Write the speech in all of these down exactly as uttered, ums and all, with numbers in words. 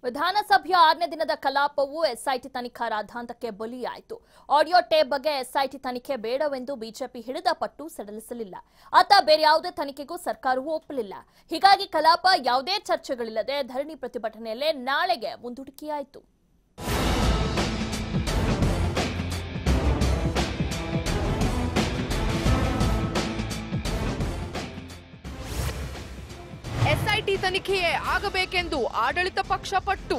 ವಿಧಾನಸಭೆಯ ಆರನೇ ದಿನದ ಕಲಾಪವು ಎಸ್ಐಟಿ ತನಿಖಾ ರಾದ್ಧಾಂತಕ್ಕೆ ಬಲಿಯಾಯಿತು. ಆಡಿಯೋ ಟೇಪ್ ಬಗ್ಗೆ ಎಸ್ಐಟಿ ತನಿಖೆ ಬೇಡವೆಂದು ಬಿಜೆಪಿ ಹಿಡಿದ ಪಟ್ಟು ಸಡಿಲಿಸಲಿಲ್ಲ. ಅತ್ತ ಬೇರೆ ಯಾವುದೇ ತನಿಖೆಗೂ ಸರ್ಕಾರವೂ ಒಪ್ಪಲಿಲ್ಲ. ಹೀಗಾಗಿ ಕಲಾಪ ಯಾವುದೇ ಚರ್ಚೆಗಳಿಲ್ಲದೆ ಧರಣಿ ಪ್ರತಿಭಟನೆಯಲ್ಲೇ ನಾಳೆಗೆ ಮುಂದೂಡಿಕೆಯಾಯಿತು. ಎಸ್ಐಟಿ ತನಿಖೆಯೇ ಆಗಬೇಕೆಂದು ಆಡಳಿತ ಪಕ್ಷ ಪಟ್ಟು,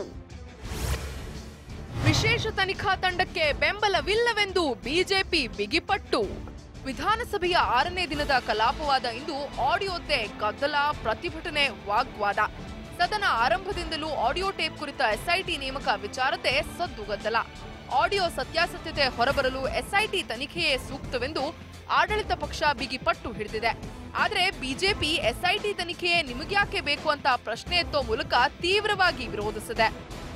ವಿಶೇಷ ತನಿಖಾ ತಂಡಕ್ಕೆ ಬೆಂಬಲವಿಲ್ಲವೆಂದು ಬಿಜೆಪಿ ಬಿಗಿಪಟ್ಟು. ವಿಧಾನಸಭೆಯ ಆರನೇ ದಿನದ ಕಲಾಪವಾದ ಇಂದು ಆಡಿಯೋದ್ದೇ ಗದ್ದಲ, ಪ್ರತಿಭಟನೆ, ವಾಗ್ವಾದ. ಸದನ ಆರಂಭದಿಂದಲೂ ಆಡಿಯೋ ಟೇಪ್ ಕುರಿತ ಎಸ್ಐಟಿ ನೇಮಕ ವಿಚಾರತೆ ಸದ್ದುಗದ್ದಲ. ಆಡಿಯೋ ಸತ್ಯಾಸತ್ಯತೆ ಹೊರಬರಲು ಎಸ್ಐಟಿ ತನಿಖೆಯೇ ಸೂಕ್ತವೆಂದು ಆಡಳಿತ ಪಕ್ಷ ಬಿಗಿಪಟ್ಟು ಹಿಡಿದಿದೆ. ಆದರೆ ಬಿಜೆಪಿ ಎಸ್ಐಟಿ ತನಿಖೆಯೇ ನಿಮಗ್ಯಾಕೆ ಬೇಕು ಅಂತ ಪ್ರಶ್ನೆ ಎತ್ತೋ ಮೂಲಕ ತೀವ್ರವಾಗಿ ವಿರೋಧಿಸಿದೆ.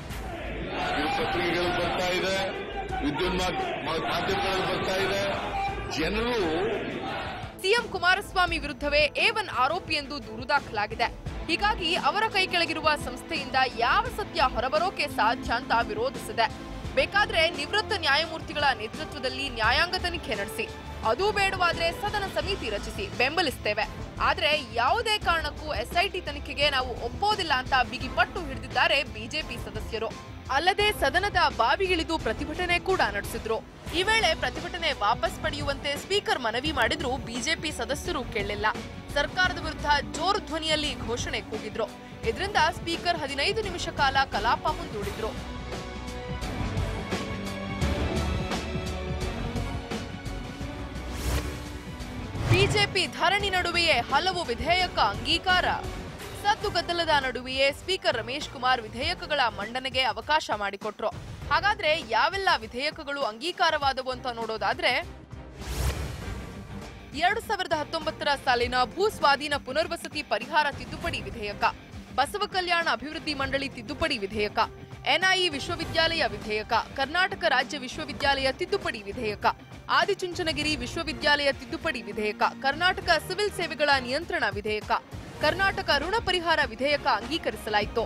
ಜನರು ಸಿಎಂ ಕುಮಾರಸ್ವಾಮಿ ವಿರುದ್ಧವೇ ಎ ಒನ್ ಆರೋಪಿ ಎಂದು ದೂರು ದಾಖಲಾಗಿದೆ. ಹೀಗಾಗಿ ಅವರ ಕೈ ಕೆಳಗಿರುವ ಸಂಸ್ಥೆಯಿಂದ ಯಾವ ಸತ್ಯ ಹೊರಬರೋಕೆ ಸಾಧ್ಯ ಅಂತ ವಿರೋಧಿಸಿದೆ. ಬೇಕಾದ್ರೆ ನಿವೃತ್ತ ನ್ಯಾಯಮೂರ್ತಿಗಳ ನೇತೃತ್ವದಲ್ಲಿ ನ್ಯಾಯಾಂಗ ತನಿಖೆ ನಡೆಸಿ, ಅದೂ ಬೇಡವಾದ್ರೆ ಸದನ ಸಮಿತಿ ರಚಿಸಿ, ಬೆಂಬಲಿಸ್ತೇವೆ. ಆದ್ರೆ ಯಾವುದೇ ಕಾರಣಕ್ಕೂ ಎಸ್ಐಟಿ ತನಿಖೆಗೆ ನಾವು ಒಪ್ಪೋದಿಲ್ಲ ಅಂತ ಬಿಗಿಪಟ್ಟು ಹಿಡಿದಿದ್ದಾರೆ ಬಿಜೆಪಿ ಸದಸ್ಯರು. ಅಲ್ಲದೆ ಸದನದ ಬಾವಿಗಿಳಿದು ಪ್ರತಿಭಟನೆ ಕೂಡ ನಡೆಸಿದ್ರು. ಈ ವೇಳೆ ಪ್ರತಿಭಟನೆ ವಾಪಸ್ ಪಡೆಯುವಂತೆ ಸ್ಪೀಕರ್ ಮನವಿ ಮಾಡಿದ್ರು. ಬಿಜೆಪಿ ಸದಸ್ಯರು ಕೇಳಲಿಲ್ಲ. ಸರ್ಕಾರದ ವಿರುದ್ಧ ಜೋರು ಧ್ವನಿಯಲ್ಲಿ ಘೋಷಣೆ ಕೂಗಿದ್ರು. ಇದರಿಂದ ಸ್ಪೀಕರ್ ಹದಿನೈದು ನಿಮಿಷ ಕಾಲ ಕಲಾಪ ಮುಂದೂಡಿದ್ರು. ಬಿಜೆಪಿ ಧರಣಿ ನಡುವೆಯೇ ಹಲವು ವಿಧೇಯಕ ಅಂಗೀಕಾರ. ಸದ್ದುಗದ್ದಲದ ನಡುವೆಯೇ ಸ್ಪೀಕರ್ ರಮೇಶ್ ಕುಮಾರ್ ವಿಧೇಯಕಗಳ ಮಂಡನೆಗೆ ಅವಕಾಶ ಮಾಡಿಕೊಟ್ರು. ಹಾಗಾದ್ರೆ ಯಾವೆಲ್ಲ ವಿಧೇಯಕಗಳು ಅಂಗೀಕಾರವಾದವು ಅಂತ ನೋಡೋದಾದ್ರೆ, ಎರಡು ಸಾವಿರದ ಹತ್ತೊಂಬತ್ತರ ಸಾಲಿನ ಭೂ ಸ್ವಾಧೀನ ಪುನರ್ವಸತಿ ಪರಿಹಾರ ತಿದ್ದುಪಡಿ ವಿಧೇಯಕ, ಬಸವ ಕಲ್ಯಾಣ ಅಭಿವೃದ್ಧಿ ಮಂಡಳಿ ತಿದ್ದುಪಡಿ ವಿಧೇಯಕ, ಎನ್ಐಇ ವಿಶ್ವವಿದ್ಯಾಲಯ ವಿಧೇಯಕ, ಕರ್ನಾಟಕ ರಾಜ್ಯ ವಿಶ್ವವಿದ್ಯಾಲಯ ತಿದ್ದುಪಡಿ ವಿಧೇಯಕ, ಆದಿಚುಂಚನಗಿರಿ ವಿಶ್ವವಿದ್ಯಾಲಯ ತಿದ್ದುಪಡಿ ವಿಧೇಯಕ, ಕರ್ನಾಟಕ ಸಿವಿಲ್ ಸೇವೆಗಳ ನಿಯಂತ್ರಣ ವಿಧೇಯಕ, ಕರ್ನಾಟಕ ಋಣ ಪರಿಹಾರ ವಿಧೇಯಕ ಅಂಗೀಕರಿಸಲಾಯಿತು.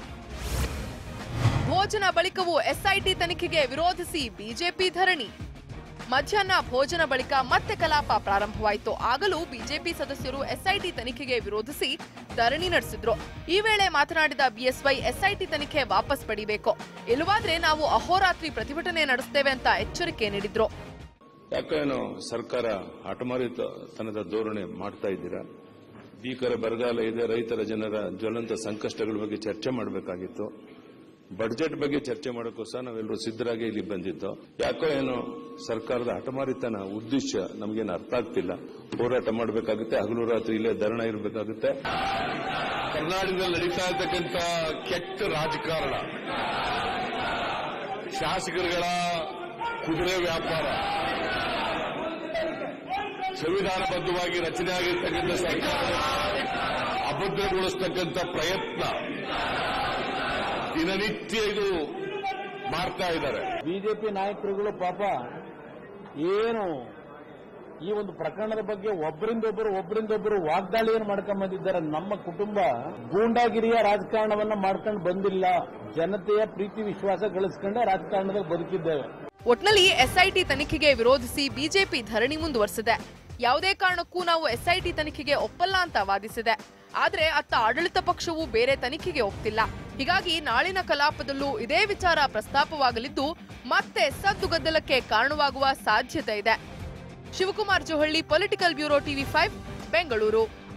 ಭೋಜನ ಬಳಿಕವೂ ಎಸ್ಐಟಿ ತನಿಖೆಗೆ ವಿರೋಧಿಸಿ ಬಿಜೆಪಿ ಧರಣಿ. ಮಧ್ಯಾಹ್ನ ಭೋಜನ ಬಳಿಕ ಮತ್ತೆ ಕಲಾಪ ಪ್ರಾರಂಭವಾಯಿತು. ಆಗಲೂ ಬಿಜೆಪಿ ಸದಸ್ಯರು ಎಸ್ಐಟಿ ತನಿಖೆಗೆ ವಿರೋಧಿಸಿ ಧರಣಿ ನಡೆಸಿದ್ರು. ಈ ವೇಳೆ ಮಾತನಾಡಿದ ಬಿಎಸ್ವೈ, ಎಸ್ಐಟಿ ತನಿಖೆ ವಾಪಸ್ ಪಡಿಬೇಕು, ಇಲ್ಲವಾದ್ರೆ ನಾವು ಅಹೋರಾತ್ರಿ ಪ್ರತಿಭಟನೆ ನಡೆಸ್ತೇವೆ ಅಂತ ಎಚ್ಚರಿಕೆ ನೀಡಿದ್ರು. ಯಾಕೇನೋ ಸರ್ಕಾರ ಹಠಮಾರಿತನದ ಧೋರಣೆ ಮಾಡ್ತಾ ಇದ್ದೀರಾ? ಭೀಕರ ಬರಗಾಲ ಇದೆ, ರೈತರ ಜನರ ಜ್ವಲಂತ ಸಂಕಷ್ಟಗಳ ಬಗ್ಗೆ ಚರ್ಚೆ ಮಾಡಬೇಕಾಗಿತ್ತು. ಬಡ್ಜೆಟ್ ಬಗ್ಗೆ ಚರ್ಚೆ ಮಾಡೋಕ್ಕೋಸ್ಕರ ನಾವೆಲ್ಲರೂ ಸಿದ್ಧರಾಗಿ ಇಲ್ಲಿ ಬಂದಿದ್ದು. ಯಾಕೋ ಏನೋ ಸರ್ಕಾರದ ಹಠಮಾರಿತನ ಉದ್ದೇಶ ನಮಗೇನು ಅರ್ಥ ಆಗ್ತಿಲ್ಲ. ಹೋರಾಟ ಮಾಡಬೇಕಾಗುತ್ತೆ, ಹಗಲು ರಾತ್ರಿ ಇಲ್ಲೇ ಧರಣ ಇರಬೇಕಾಗುತ್ತೆ. ಕರ್ನಾಟಕದಲ್ಲಿ ನಡೀತಾ ಇರ್ತಕ್ಕಂಥ ಕೆಟ್ಟ ರಾಜಕಾರಣ, ಶಾಸಕರುಗಳ ಕುದುರೆ ವ್ಯಾಪಾರ, ಸಂವಿಧಾನಬದ್ಧವಾಗಿ ರಚನೆ ಆಗಿರ್ತಕ್ಕಂಥ ಸರ್ಕಾರ ಅಭದ್ರಗೊಳಿಸತಕ್ಕಂಥ ಪ್ರಯತ್ನ ದಿನನಿತ್ಯ ಇದು ಮಾಡ್ತಾ ಇದ್ದಾರೆ. ಬಿಜೆಪಿ ನಾಯಕರುಗಳು ಪಾಪ ಏನು ಈ ಒಂದು ಪ್ರಕರಣದ ಬಗ್ಗೆ ಒಬ್ಬರಿಂದೊಬ್ಬರು ಒಬ್ಬರಿಂದೊಬ್ಬರು ವಾಗ್ದಾಳಿಯನ್ನು ಮಾಡ್ಕೊಂಡ್ ಬಂದಿದ್ದಾರೆ. ನಮ್ಮ ಕುಟುಂಬ ಗೂಂಡಾಗಿರಿಯ ರಾಜಕಾರಣವನ್ನ ಮಾಡ್ಕೊಂಡು ಬಂದಿಲ್ಲ, ಜನತೆಯ ಪ್ರೀತಿ ವಿಶ್ವಾಸ ಗಳಿಸ್ಕೊಂಡೆ ರಾಜಕಾರಣದಲ್ಲಿ ಬದುಕಿದ್ದೇವೆ. ಒಟ್ನಲ್ಲಿ ಎಸ್ಐಟಿ ತನಿಖೆಗೆ ವಿರೋಧಿಸಿ ಬಿಜೆಪಿ ಧರಣಿ ಮುಂದುವರೆಸಿದೆ. ಯಾವುದೇ ಕಾರಣಕ್ಕೂ ನಾವು ಎಸ್ಐಟಿ ತನಿಖೆಗೆ ಒಪ್ಪಲ್ಲ ಅಂತ ವಾದಿಸಿದೆ. ಆದ್ರೆ ಅತ್ತ ಆಡಳಿತ ಪಕ್ಷವು ಬೇರೆ ತನಿಖೆಗೆ ಒಪ್ತಿಲ್ಲ. ಹೀಗಾಗಿ ನಾಳಿನ ಕಲಾಪದಲ್ಲೂ ಇದೇ ವಿಚಾರ ಪ್ರಸ್ತಾಪವಾಗಲಿದ್ದು ಮತ್ತೆ ಸದ್ದುಗದ್ದಲಕ್ಕೆ ಕಾರಣವಾಗುವ ಸಾಧ್ಯತೆ ಇದೆ. Shivakumar Johalli, political bureau TV five, Bengaluru.